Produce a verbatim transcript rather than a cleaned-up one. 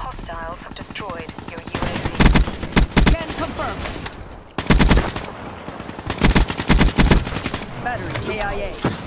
Hostiles have destroyed your U A V. Can confirm. Battery K I A.